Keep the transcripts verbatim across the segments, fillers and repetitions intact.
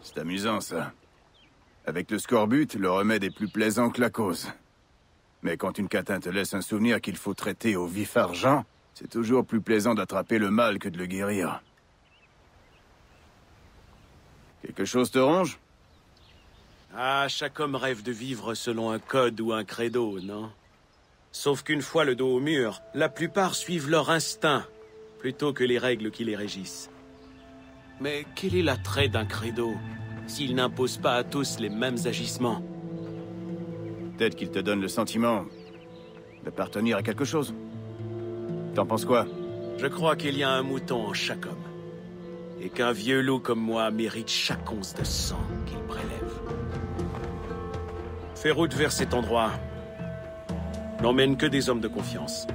C'est amusant, ça. Avec le scorbut, le remède est plus plaisant que la cause. Mais quand une catin te laisse un souvenir qu'il faut traiter au vif argent, c'est toujours plus plaisant d'attraper le mal que de le guérir. Quelque chose te ronge? Ah, chaque homme rêve de vivre selon un code ou un credo, non? Sauf qu'une fois le dos au mur, la plupart suivent leur instinct, plutôt que les règles qui les régissent. Mais quel est l'attrait d'un credo, s'il n'impose pas à tous les mêmes agissements? Peut-être qu'il te donne le sentiment d'appartenir à quelque chose. T'en penses quoi? Je crois qu'il y a un mouton en chaque homme. Et qu'un vieux loup comme moi mérite chaque once de sang qu'il prélève. Fais route vers cet endroit. N'emmène que des hommes de confiance.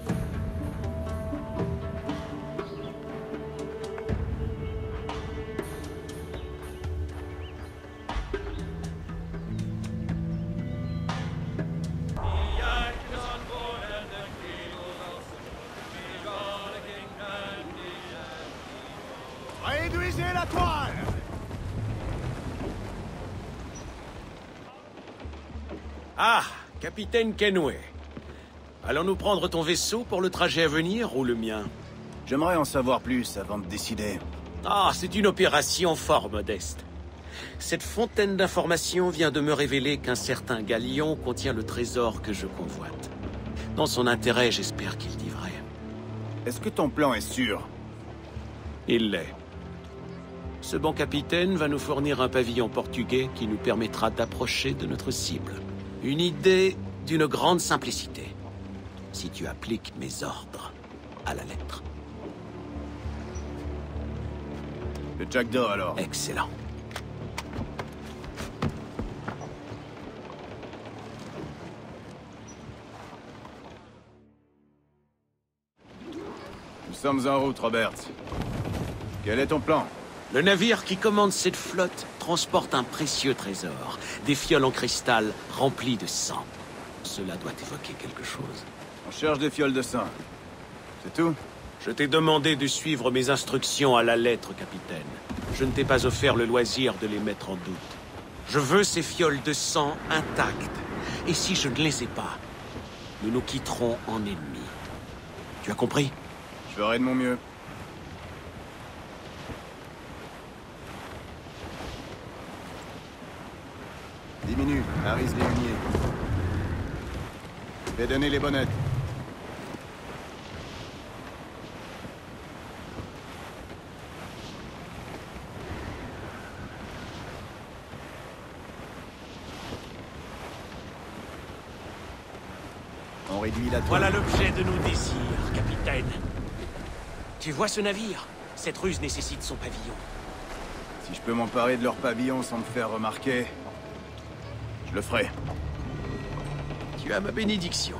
Réduisez la toile! Ah, capitaine Kenway. Allons-nous prendre ton vaisseau pour le trajet à venir ou le mien? J'aimerais en savoir plus avant de décider. Ah, c'est une opération fort modeste. Cette fontaine d'informations vient de me révéler qu'un certain galion contient le trésor que je convoite. Dans son intérêt, j'espère qu'il dit vrai. Est-ce que ton plan est sûr? Il l'est. Ce bon capitaine va nous fournir un pavillon portugais qui nous permettra d'approcher de notre cible. Une idée d'une grande simplicité, si tu appliques mes ordres à la lettre. Le Jackdaw, alors? Excellent. Nous sommes en route, Robert. Quel est ton plan? Le navire qui commande cette flotte transporte un précieux trésor, des fioles en cristal remplies de sang. Cela doit évoquer quelque chose. On cherche des fioles de sang. C'est tout? Je t'ai demandé de suivre mes instructions à la lettre, capitaine. Je ne t'ai pas offert le loisir de les mettre en doute. Je veux ces fioles de sang intactes. Et si je ne les ai pas, nous nous quitterons en ennemis. Tu as compris? Je ferai de mon mieux. Diminue, Harris les Huniers. Fais donner les bonnettes. On réduit la toile. Voilà l'objet de nos désirs, capitaine. Tu vois ce navire? Cette ruse nécessite son pavillon. Si je peux m'emparer de leur pavillon sans me faire remarquer, je le ferai. Tu as ma bénédiction.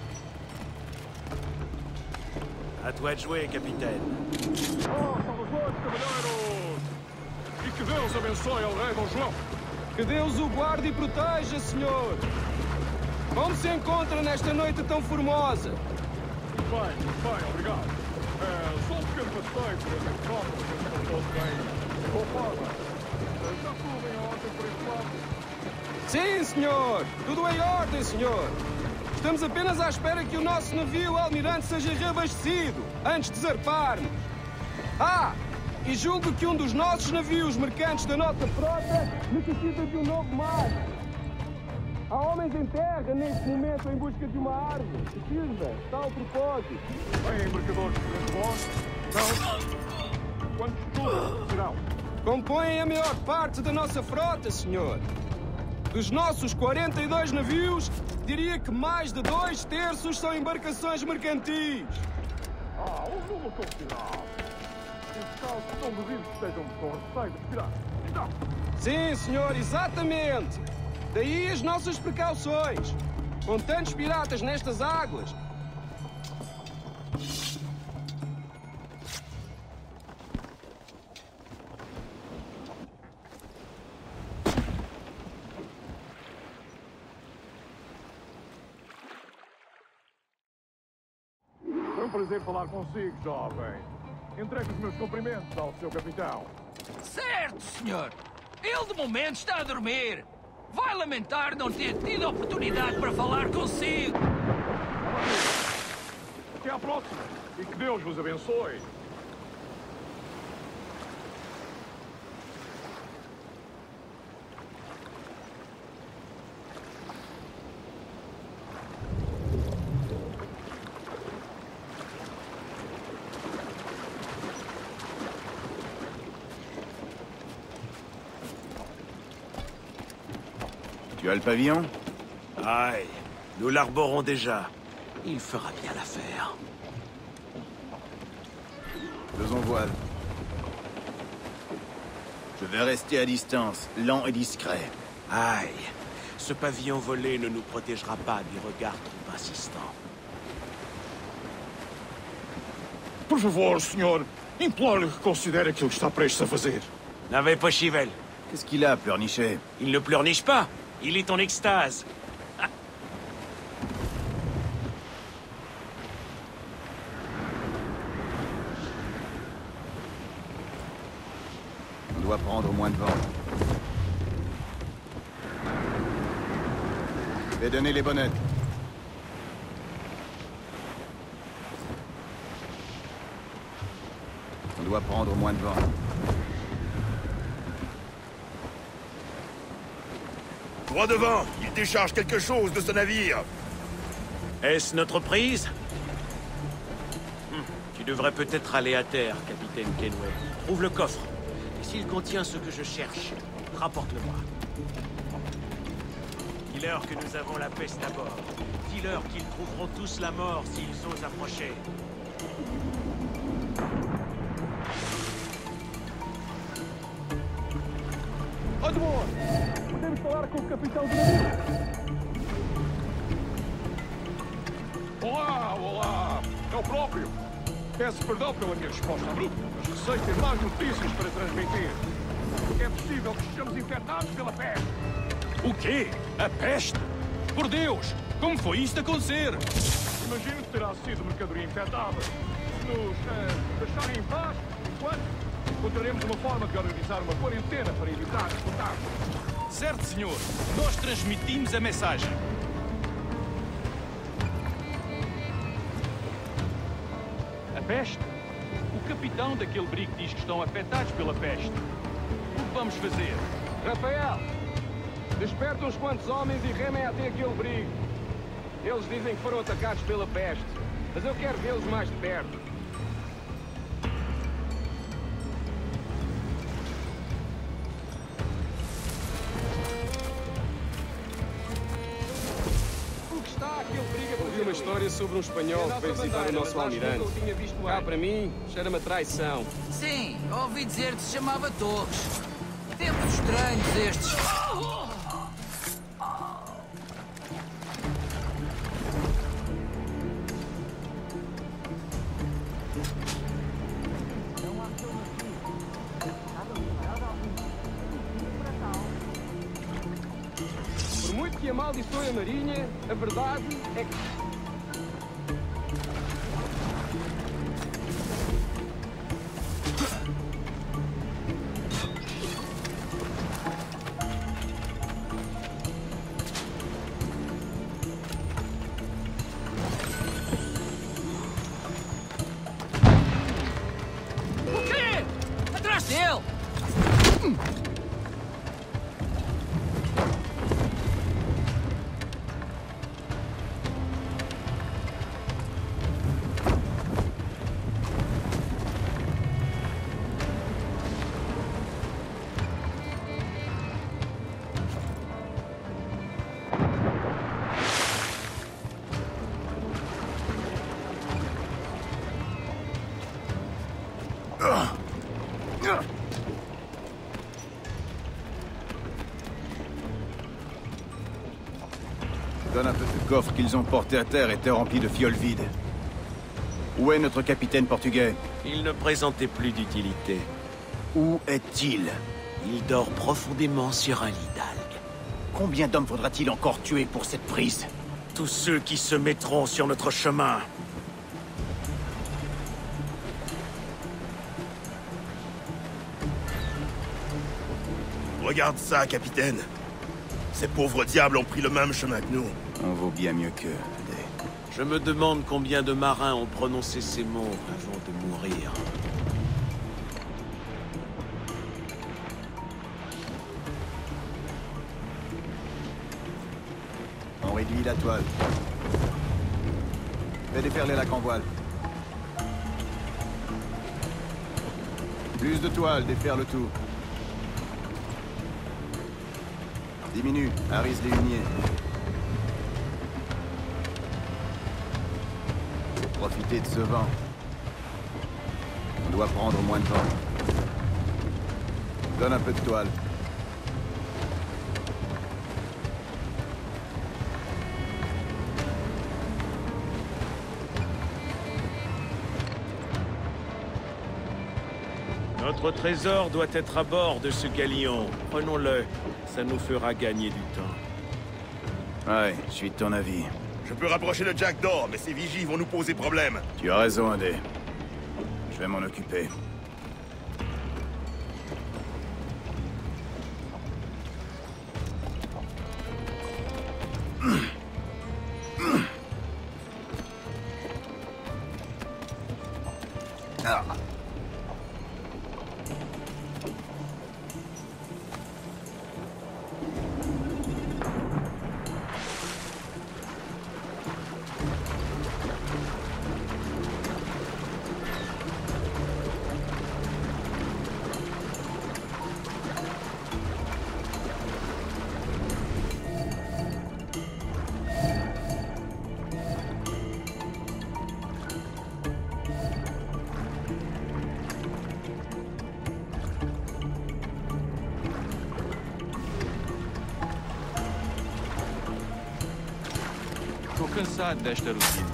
À toi de jouer, capitaine. Oh, saudações, cavalheiros! E que Deus abençoe ao rei Dom João. Que Deus o guarde e proteja, senhor. Como se encontra nesta noite tão formosa? Bem, bem, obrigado. É, só um pequeno passeio por esta metrópole que eu estou todo bem. Conforme. Já tudo em ordem por este lado? Sim, senhor. Tudo em ordem, senhor. Estamos apenas à espera que o nosso navio almirante seja reabastecido, antes de zarparmos. Ah, e julgo que um dos nossos navios mercantes da nossa frota necessita de um novo mar. Há homens em terra neste momento em busca de uma árvore. Precisa, está ao propósito. Bem, embarcadores de vós, não. Quantos todos serão? Compõem a maior parte da nossa frota, senhor. Dos nossos quarenta e dois navios, diria que mais de dois terços são embarcações mercantis. Ah, um número considerável. Esses casos são duvidos que estejam com receio de piratas. Sim, senhor, exatamente. Daí as nossas precauções. Com tantos piratas nestas águas. Foi um prazer falar consigo, jovem. Entregue os meus cumprimentos ao seu capitão. Certo, senhor. Ele de momento está a dormir. Vai lamentar não ter tido oportunidade para falar consigo. Até à próxima. E que Deus vos abençoe. Tu as le pavillon? Aïe, nous l'arborons déjà. Il fera bien l'affaire. Faisons voile. Je vais rester à distance, lent et discret. Aïe, ce pavillon volé ne nous protégera pas des regards trop insistants. Por favor, senhor. Imploro-lhe que considere aquilo que está prestes a fazer. N'avez pas Chivel. Qu'est-ce qu'il a, pleurnicher? Il ne pleurniche pas. Il est en extase. On doit prendre moins de vent. Je vais donner les bonnettes. On doit prendre moins de vent. Droit devant, il décharge quelque chose de ce navire. Est-ce notre prise? Hum, Tu devrais peut-être aller à terre, capitaine Kenway. Trouve le coffre. Et s'il contient ce que je cherche, rapporte-le-moi. Dis-leur que nous avons la peste à bord. Dis-leur qu'ils trouveront tous la mort s'ils osent approcher. Admor! Podemos falar com o capitão do navio? Olá, olá! É o próprio! Peço perdão pela minha resposta abrupta, mas receio ter mais notícias para transmitir. É possível que estejamos infectados pela peste. O quê? A peste? Por Deus! Como foi isto acontecer? Imagino que terá sido mercadoria infectada. Se nos uh, deixarem em paz, enquanto encontraremos uma forma de organizar uma quarentena para evitar os contágios. Certo, senhor. Nós transmitimos a mensagem. A peste? O capitão daquele brigo diz que estão afetados pela peste. O que vamos fazer? Rafael, desperta uns quantos homens e remem até aquele brigo. Eles dizem que foram atacados pela peste, mas eu quero vê-los mais de perto. Ouvi uma história sobre um espanhol que veio visitar o nosso almirante. Cá para mim, cheira-me a traição. Sim, ouvi dizer que se chamava Torres. Tempos estranhos estes. Por muito que amaldiçoe a marinha, a verdade é que... O quê? Atrás dele! Donne un peu de coffre qu'ils ont porté à terre était rempli de fioles vides. Où est notre capitaine portugais? Il ne présentait plus d'utilité. Où est-il? Il dort profondément sur un lit d'algues. Combien d'hommes faudra-t-il encore tuer pour cette prise? Tous ceux qui se mettront sur notre chemin. Regarde ça, capitaine. Ces pauvres diables ont pris le même chemin que nous. On vaut bien mieux qu'eux, Adé. Je me demande combien de marins ont prononcé ces mots avant de mourir. On réduit la toile. Fais déferler la grand-voile. Plus de toile, défaire le tout. Diminue, harise les huniers. Profitez de ce vent. On doit prendre moins de vent. Donne un peu de toile. Notre trésor doit être à bord de ce galion. Prenons-le. Ça nous fera gagner du temps. Ouais, je suis de ton avis. Je peux rapprocher le Jack d'or, mais ces vigies vont nous poser problème. Tu as raison, Adé. Je vais m'en occuper. Ah. Estou cansado desta rotina.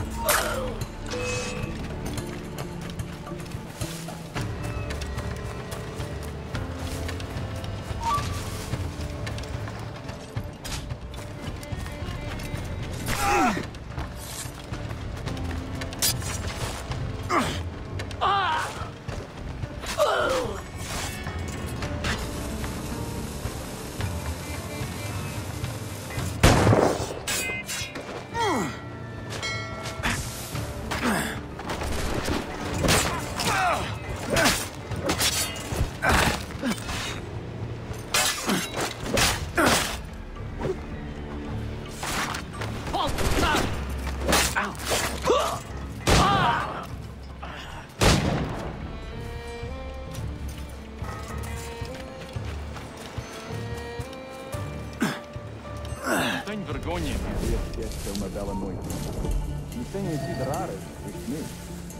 Tenho vergonha. Esta é uma bela noite. E têm sido raras este mês.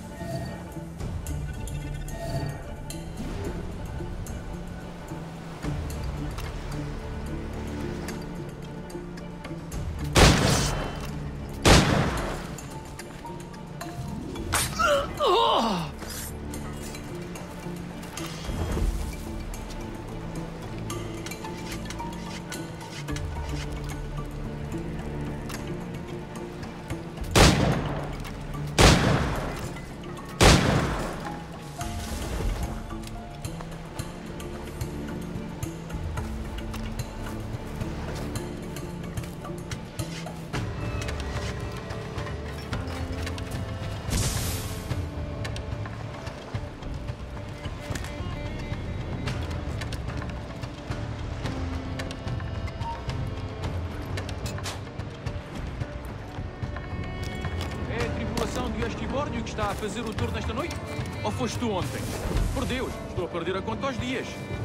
De Astibórnio que está a fazer o tour nesta noite? Ou foste tu ontem? Por Deus, estou a perder a conta aos dias.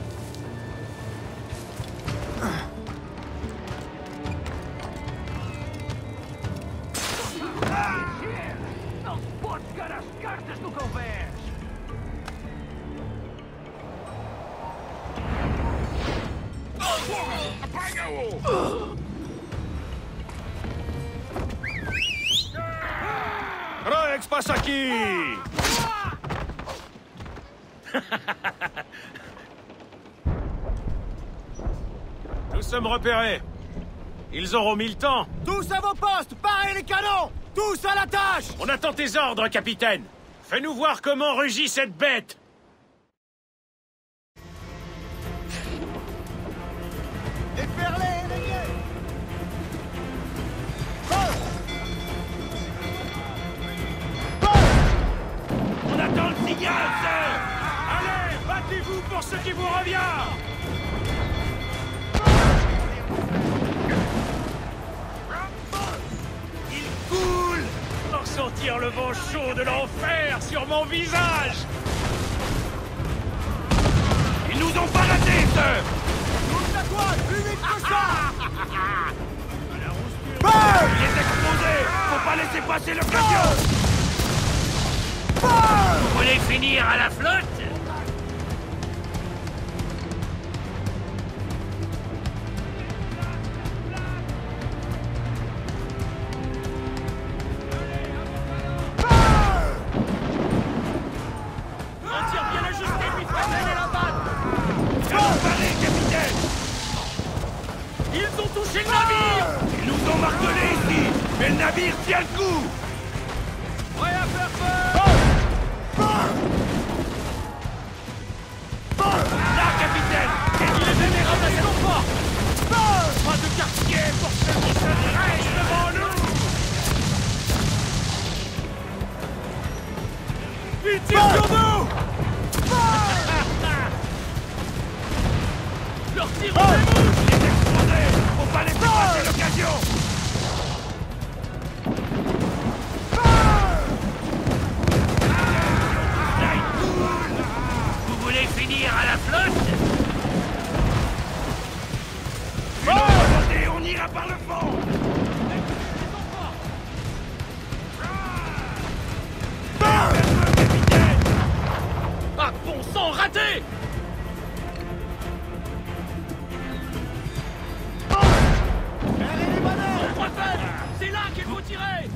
Não se pode jogar as cartas no convés! Apaga-o! Rex, passa aqui! Nous sommes repérés. Ils auront mis le temps. Tous à vos postes! Parez les canons! Tous à la tâche! On attend tes ordres, capitaine. Fais-nous voir comment rugit cette bête. sentir le vent chaud de l'enfer sur mon visage. Ils nous ont pas ratés, sœur. Toute la toile, plus vite que ça. Il est explosé. Faut pas laisser passer l'occasion. Vous voulez finir à la flotte? Touchez le navire! Ils nous ont martelé ici, mais le navire tient le coup! Prêt à faire feu! Là, capitaine! Il est vénérable à son fort! Pas de quartier pour ceux qui se dressent devant nous! Ils tirent sur nous! Leur tir en mouche! Faut pas laisser passer l'occasion! Vous voulez finir à la flotte? Une autre volonté, on ira par le fond! Capitaine! Ah, bon sang, raté! C'est là qu'il faut tirer!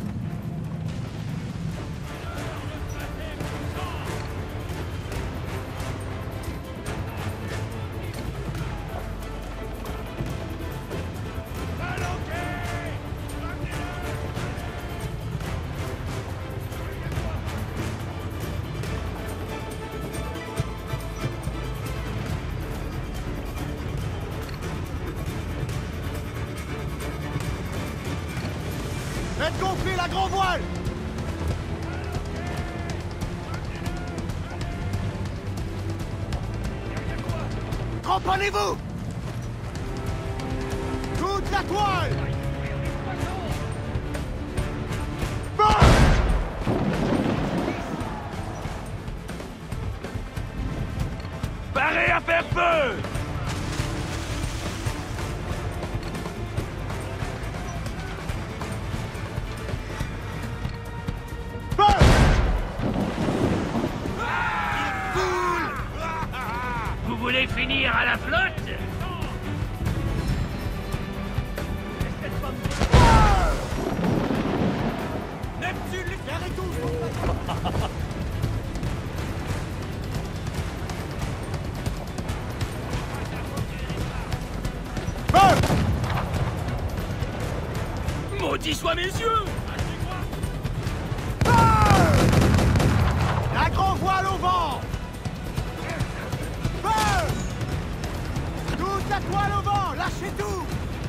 Faites gonfler la grand voile! Cramponnez-vous! Toute la toile! Parez à faire feu! Vous voulez finir à la flotte? Neptune, les frères et tous! Maudits soient mes yeux! La grand voile au vent! Feu! Toute la toile au vent! Lâchez tout!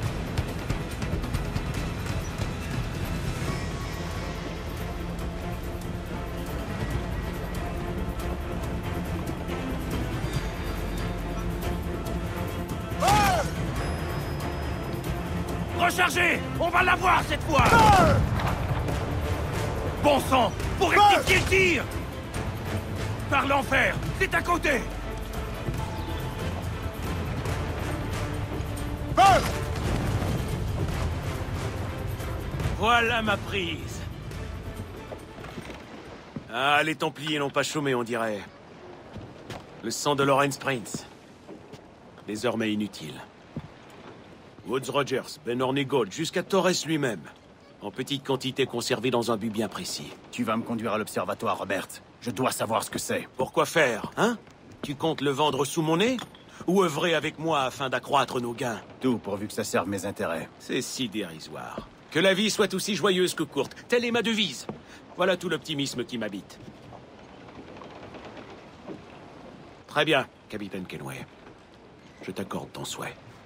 Rechargez! On va l'avoir cette fois! Feu! Bon sang! Pour rectifier le tir! Par l'enfer! C'est à côté! Feu! Voilà ma prise! Ah, les Templiers n'ont pas chômé, on dirait. Le sang de Lawrence Prince. Désormais inutile. Woods Rogers, Ben Ornigold, jusqu'à Torres lui-même. En petite quantité conservée dans un but bien précis. Tu vas me conduire à l'observatoire, Robert. Je dois savoir ce que c'est. Pourquoi faire, hein? Tu comptes le vendre sous mon nez? Ou œuvrer avec moi afin d'accroître nos gains? Tout pourvu que ça serve mes intérêts. C'est si dérisoire. Que la vie soit aussi joyeuse que courte. Telle est ma devise. Voilà tout l'optimisme qui m'habite. Très bien, capitaine Kenway. Je t'accorde ton souhait.